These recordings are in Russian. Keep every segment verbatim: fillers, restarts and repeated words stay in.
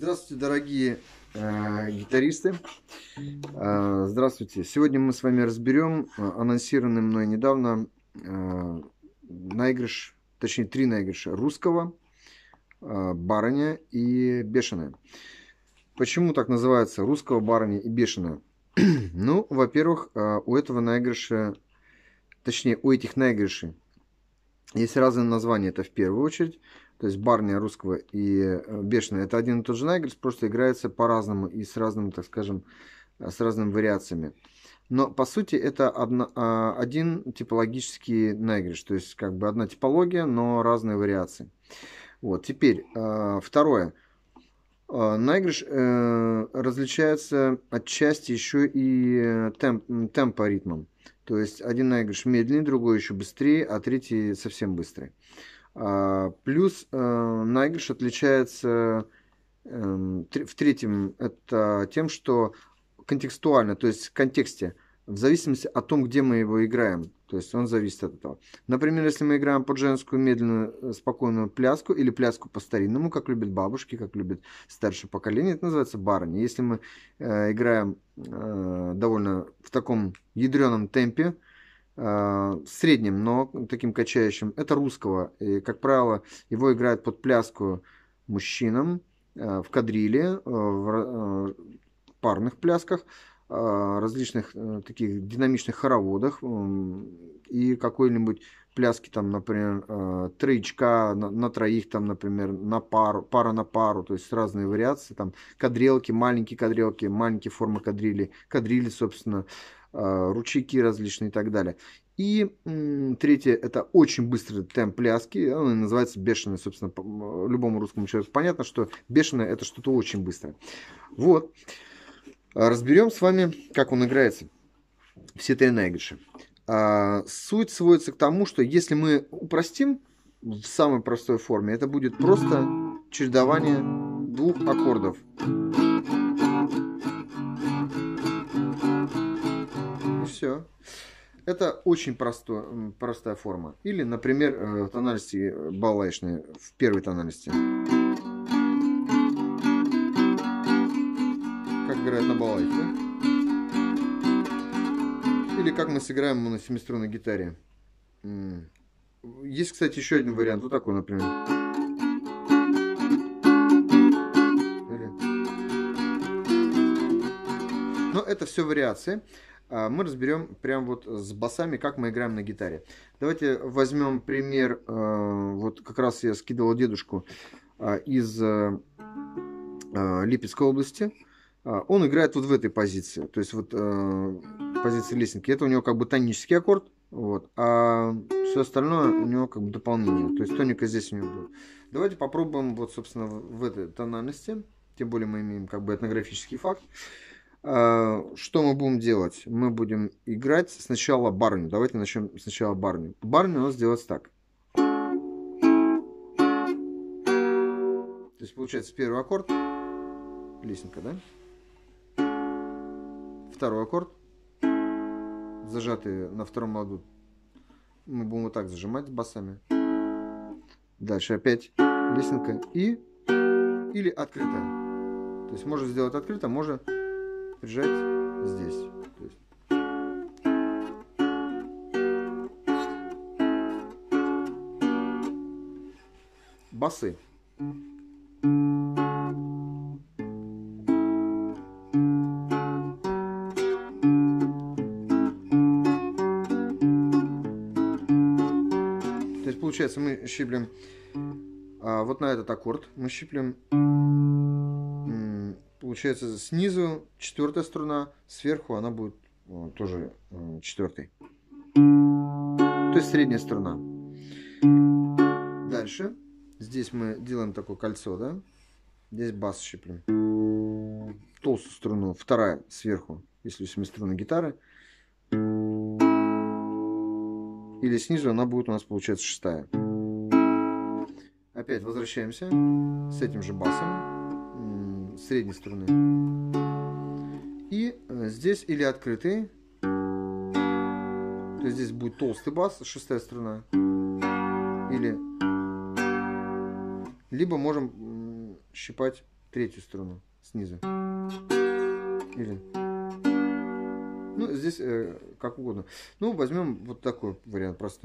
Здравствуйте, дорогие э, гитаристы. Э, здравствуйте. Сегодня мы с вами разберем э, анонсированный мной недавно э, наигрыш, точнее три наигрыша русского, э, барыня и бешеная. Почему так называется русского, барыня и бешеная? Ну, во-первых, э, у этого наигрыша, точнее у этих наигрышей есть разные названия, это в первую очередь. То есть барыня русского и бешеная — это один и тот же наигрыш, просто играется по-разному и с разными, так скажем, с разными вариациями. Но по сути это одно, один типологический наигрыш, то есть как бы одна типология, но разные вариации. Вот, теперь второе. Наигрыш различается отчасти еще и темп, темпоритмом. То есть один наигрыш медленнее, другой еще быстрее, а третий совсем быстрый. Плюс наигрыш отличается в третьем это тем, что контекстуально, то есть в контексте, в зависимости от том, где мы его играем. То есть он зависит от этого. Например, если мы играем под женскую медленную, спокойную пляску или пляску по-старинному, как любят бабушки, как любят старшее поколение, это называется барыня. Если мы э, играем э, довольно в таком ядреном темпе, э, среднем, но таким качающим, это русского. И, как правило, его играют под пляску мужчинам э, в кадриле, э, в э, парных плясках, различных таких динамичных хороводах и какой-нибудь пляски, там, например, троечка на, на троих, там, например, на пару, пара на пару, то есть разные вариации, там, кадрилки, маленькие кадрилки, маленькие формы кадрили, кадрили, собственно, ручейки различные и так далее. И м, третье, это очень быстрый темп пляски, он называется бешеный, собственно, любому русскому человеку понятно, что бешеное — это что-то очень быстрое. Вот. Разберем с вами, как он играется, все три наигрыша. А, суть сводится к тому, что если мы упростим в самой простой форме, это будет просто чередование двух аккордов. И все. Это очень простой, простая форма. Или, например, в тональности балалайшной, в первой тональности. Как играют на балалайке, да? Или как мы сыграем на семиструнной гитаре. Есть, кстати, еще один вариант. Вот такой, например. Но это все вариации. Мы разберем прям вот с басами, как мы играем на гитаре. Давайте возьмем пример. Вот как раз я скидывал дедушку из Липецкой области. Он играет вот в этой позиции, то есть вот э, позиции лесенки. Это у него как бы тонический аккорд, вот, а все остальное у него как бы дополнение. То есть тоника здесь у него будет. Давайте попробуем вот, собственно, в этой тональности. Тем более мы имеем как бы этнографический факт. А, что мы будем делать? Мы будем играть сначала барыню. Давайте начнем сначала барыню. Барыню у нас делается так. То есть получается первый аккорд, лесенка, да? Второй аккорд, зажатый на втором ладу, мы будем вот так зажимать с басами. Дальше опять лесенка и или открытая. То есть можно сделать открыто, можно прижать здесь. То есть. Басы. Получается, мы щиплем а, вот на этот аккорд, мы щиплем, получается, снизу четвертая струна, сверху она будет о, тоже о, четвертой. То есть средняя струна. Дальше, здесь мы делаем такое кольцо, да? Здесь бас щиплем. Толстую струну, вторая сверху, если у семиструнной гитары. Или снизу она будет у нас, получается, шестая. Опять возвращаемся с этим же басом средней струны. И здесь или открытый, то есть здесь будет толстый бас, шестая струна. Или либо можем щипать третью струну снизу. Или... Ну, здесь э, как угодно. Ну, возьмем вот такой вариант простой.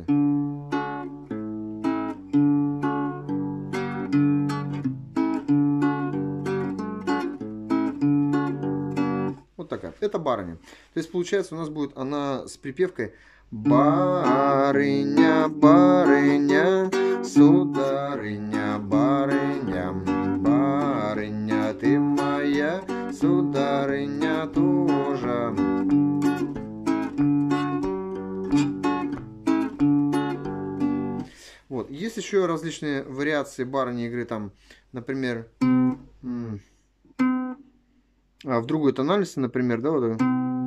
Вот такая. Это барыня. То есть, получается, у нас будет она с припевкой барыня, барыня, сударыня, барыня, барыня, ты моя, сударыня тоже. Вот. Есть еще различные вариации барыни игры, там, например, в другой тональности, например, да, вот.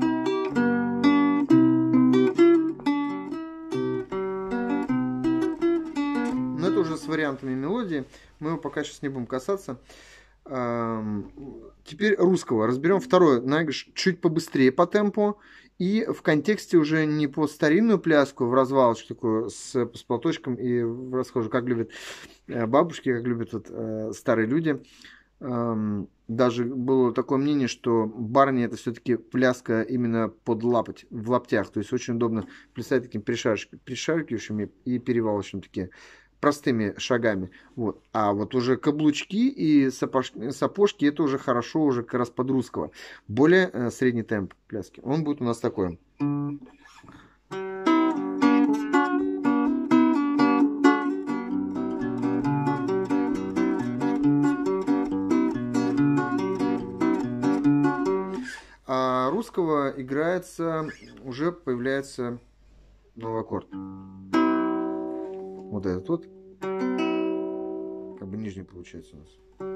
Но это уже с вариантами мелодии, мы его пока сейчас не будем касаться. Теперь русского. Разберем второй наигрыш чуть побыстрее по темпу. И в контексте уже не по старинную пляску в развалочку такую с, с платочком и в расхожу, как любят бабушки, как любят вот, э, старые люди. Эм, даже было такое мнение, что барни это все-таки пляска именно под лапоть, в лаптях. То есть очень удобно плясать такими перешаркивающими и перевалочными такие простыми шагами. Вот. А вот уже каблучки и сапожки, сапожки это уже хорошо, уже как раз под русского. Более э, средний темп пляски. Он будет у нас такой. А русского играется, уже появляется новый аккорд. Вот этот вот. Как бы нижний получается у нас.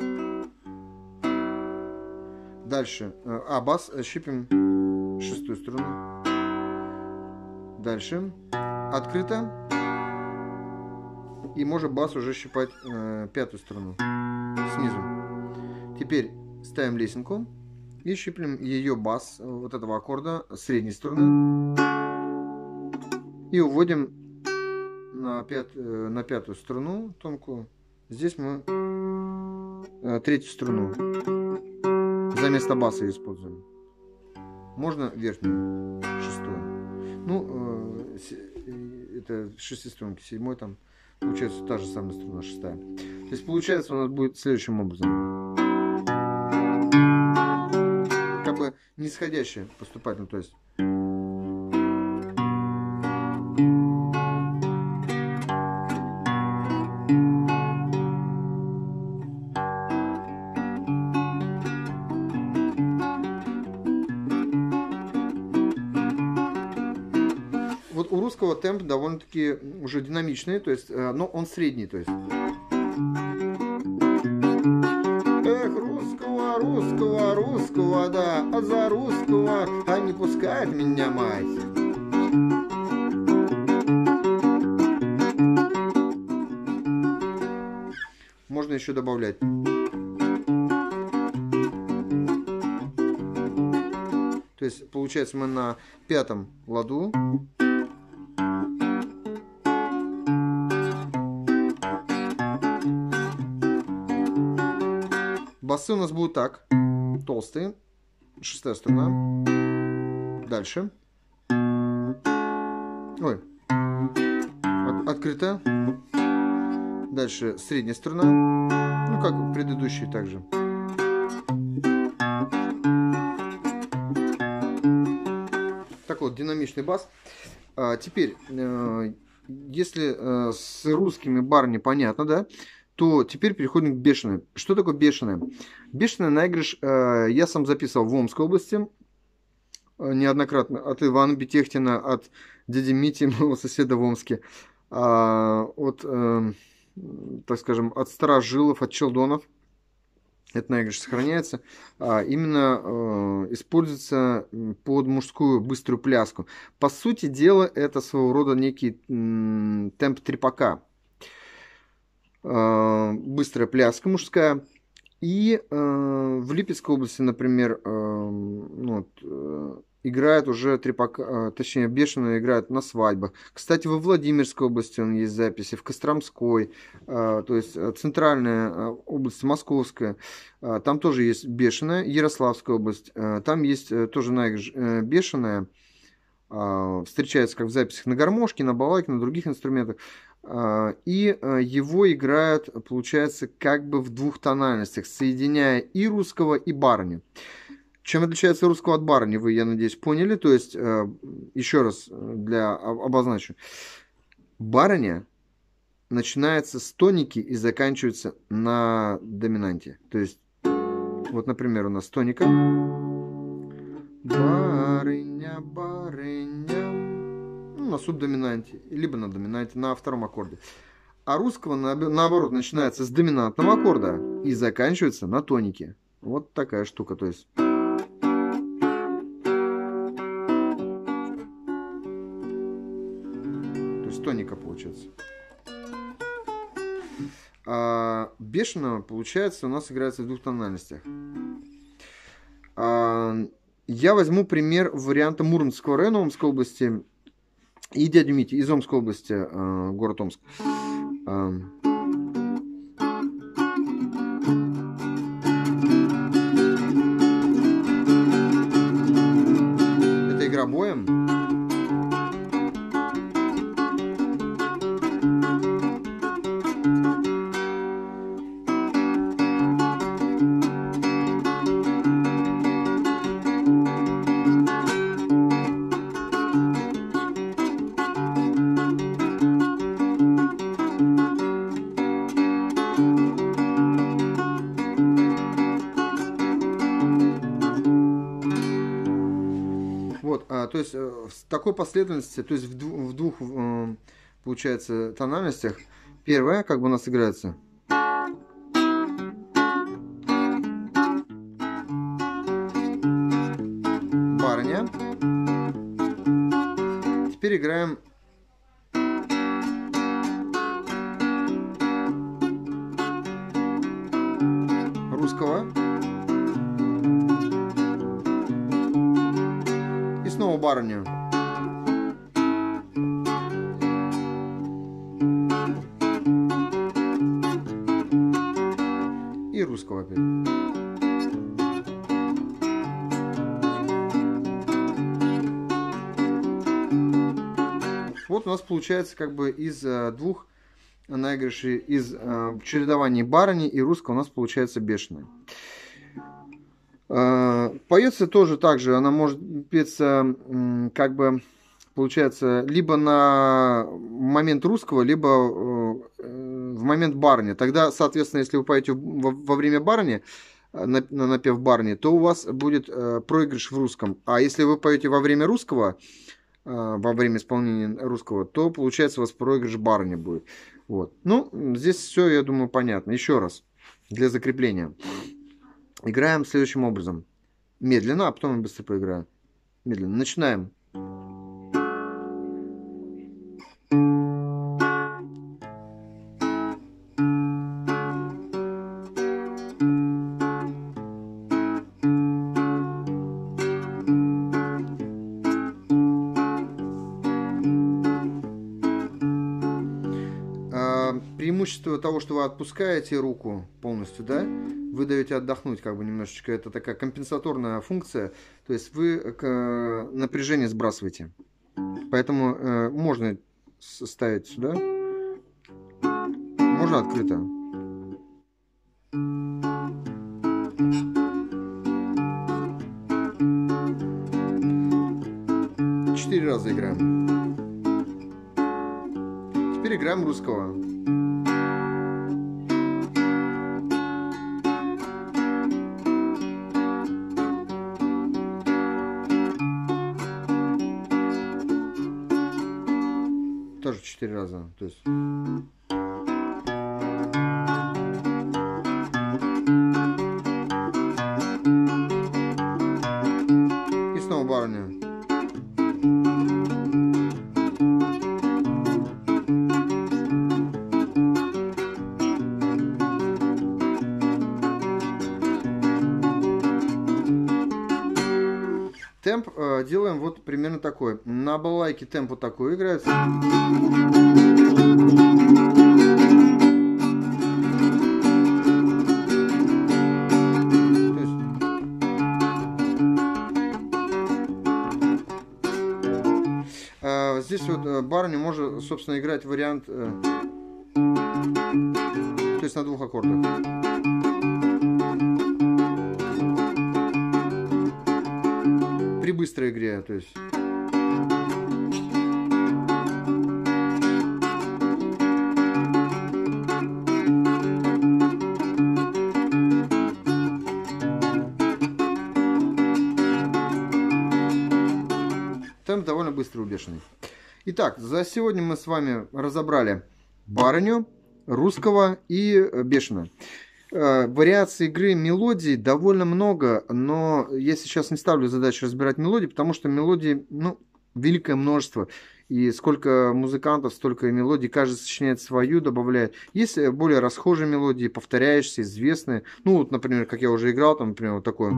Дальше. А, бас щипим шестую струну. Дальше. Открыто. И можем бас уже щипать э, пятую струну. Снизу. Теперь ставим лесенку. И щиплем ее бас вот этого аккорда средней струны. И уводим на, пят, на пятую струну тонкую. Здесь мы э, третью струну за место баса используем. Можно верхнюю, шестую. Ну, э, это шестиструнки, седьмой там получается та же самая струна, шестая. То есть получается у нас будет следующим образом. Как бы нисходящее поступательно, то есть. Вот у русского темп довольно-таки уже динамичный, то есть, но он средний, то есть. Эх, русского, русского, русского, да, а за русского, а не пускает меня мать. Можно еще добавлять. То есть, получается, мы на пятом ладу. Басы у нас будут так. Толстые. Шестая струна. Дальше. Ой. От, открыто. Дальше средняя струна. Ну, как предыдущие также. Такой вот динамичный бас. А, теперь, э, если э, с русскими барни понятно, да, то теперь переходим к бешеной. Что такое бешеная? Бешеная наигрыш э, я сам записывал в Омской области. Э, неоднократно. От Ивана Бетехтина, от дяди Мити, моего соседа в Омске. А, от, э, так скажем, от старожилов, от челдонов. Этот наигрыш сохраняется. А, именно э, используется под мужскую быструю пляску. По сути дела, это своего рода некий м, темп трепака. Быстрая пляска мужская. И э, в Липецкой области, например, э, ну, вот, э, играет уже трепака, точнее, бешено играет на свадьбах. Кстати, во Владимирской области он есть записи, в Костромской, то есть центральная область, Московская. Там тоже есть бешеная, Ярославская область. Там есть тоже наигрыш бешеная. Встречается как в записях на гармошке, на балалайке, на других инструментах. И его играют, получается, как бы в двух тональностях, соединяя и русского, и барни. Чем отличается русского от барни, вы, я надеюсь, поняли. То есть, еще раз для обозначу. Барня начинается с тоники и заканчивается на доминанте. То есть, вот, например, у нас тоника. Барыня, барыня. Ну, на субдоминанте, либо на доминанте, на втором аккорде. А русского, наоборот, начинается с доминантного аккорда и заканчивается на тонике. Вот такая штука, то есть. То есть тоника получается. А бешеного, получается, у нас играется в двух тональностях. А, я возьму пример варианта Мурманского района Омской области и дядю Мити из Омской области, э, город Омск. Э, это игра боем. То есть в такой последовательности, то есть в двух, в двух получается, тональностях. Первая, как бы у нас играется. Барыня. Теперь играем русского. Снова барыню. И русского опять. Вот у нас получается как бы из двух наигрышей, из чередований барыни и русского у нас получается бешеная. Поется тоже так же, она может петься, как бы, получается, либо на момент русского, либо в момент барни. Тогда, соответственно, если вы поете во время барни, на напев барни, то у вас будет проигрыш в русском. А если вы поете во время русского, во время исполнения русского, то, получается, у вас проигрыш барни будет. Вот. Ну, здесь все, я думаю, понятно. Еще раз, для закрепления. Играем следующим образом. Медленно, а потом я быстро поиграю. Медленно. Начинаем. Преимущество того, что вы отпускаете руку полностью, да, вы даете отдохнуть как бы немножечко. Это такая компенсаторная функция. То есть вы напряжение сбрасываете. Поэтому э, можно ставить сюда. Можно открыто. Четыре раза играем. Теперь играем русского. Тоже четыре раза. То есть... И снова барыня. Темп э, делаем вот примерно такой. На балалайке темп вот такой играется. Э, здесь вот э, барыню можно, собственно, играть вариант, э, то есть на двух аккордах. При быстрой игре, то есть. Темп довольно быстрый у бешеный. Итак, за сегодня мы с вами разобрали барыню, русского и бешеного. Вариаций игры мелодий довольно много, но я сейчас не ставлю задачу разбирать мелодии, потому что мелодий, ну, великое множество. И сколько музыкантов, столько и мелодий, каждый сочиняет свою, добавляет. Есть более расхожие мелодии, повторяющиеся, известные. Ну, вот, например, как я уже играл, там, например, вот такое.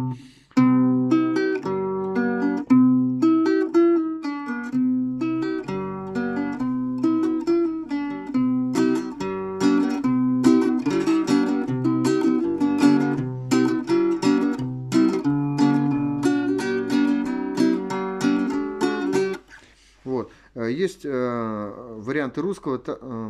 Вот. Есть э, варианты русского. Э,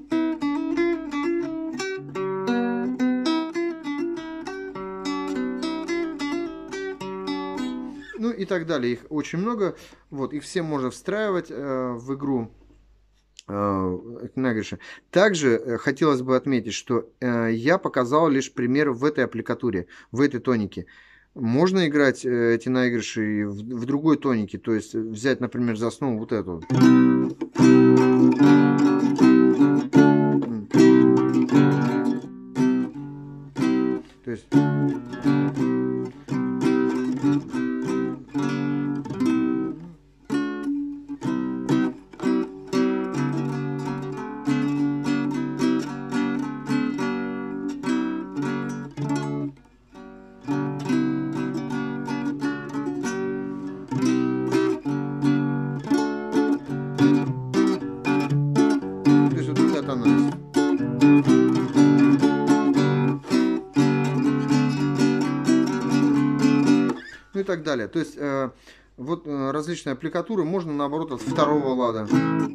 ну и так далее. Их очень много. Вот. Их все можно встраивать э, в игру. Также хотелось бы отметить, что э, я показал лишь пример в этой аппликатуре, в этой тонике. Можно играть эти наигрыши в, в другой тонике, то есть взять, например, за основу вот эту. То есть... Ну и так далее. То есть э, вот э, различные аппликатуры можно наоборот от второго лада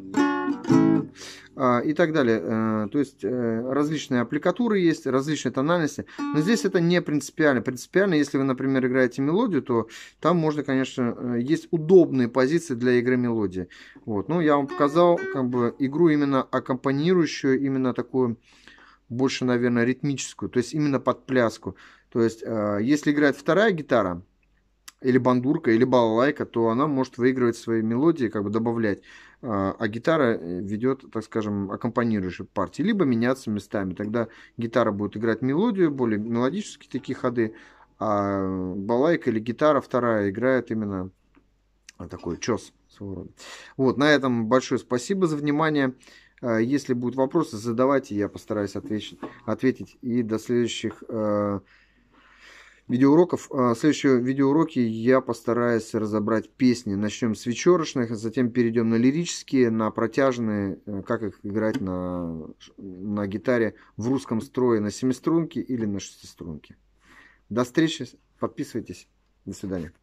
э, и так далее. Э, то есть э, различные аппликатуры есть, различные тональности. Но здесь это не принципиально. Принципиально, если вы, например, играете мелодию, то там можно, конечно, есть удобные позиции для игры мелодии. Вот. Ну, я вам показал как бы игру именно аккомпанирующую, именно такую больше, наверное, ритмическую, то есть именно под пляску. То есть э, если играет вторая гитара, или бандурка, или балалайка, то она может выигрывать свои мелодии, как бы добавлять, а гитара ведет, так скажем, аккомпанирующие партии, либо меняться местами. Тогда гитара будет играть мелодию, более мелодические такие ходы, а балалайка или гитара вторая играет именно такой чес своего рода. Вот, на этом большое спасибо за внимание. Если будут вопросы, задавайте, я постараюсь ответить. ответить. И до следующих видеоуроков. В следующем видеоуроке я постараюсь разобрать песни. Начнем с вечерочных, затем перейдем на лирические, на протяжные, как их играть на, на гитаре в русском строе на семиструнке или на шестиструнке. До встречи, подписывайтесь, до свидания.